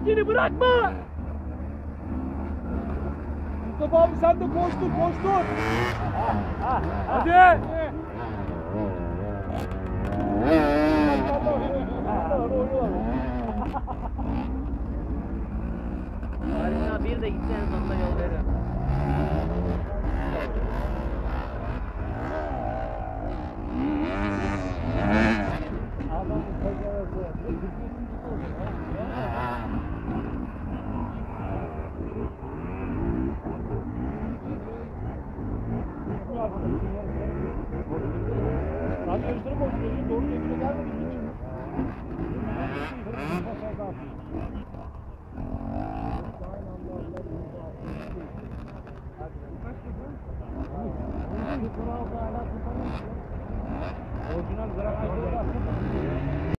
Tekini bırakma. Mustafa abi sen de koştur koştur. Hadi. Harika bir de gitsen sonunda yol veriyor. Abi yarışları koşturuyorsun. Doğru devire gelmedik hiç. Orijinal zarar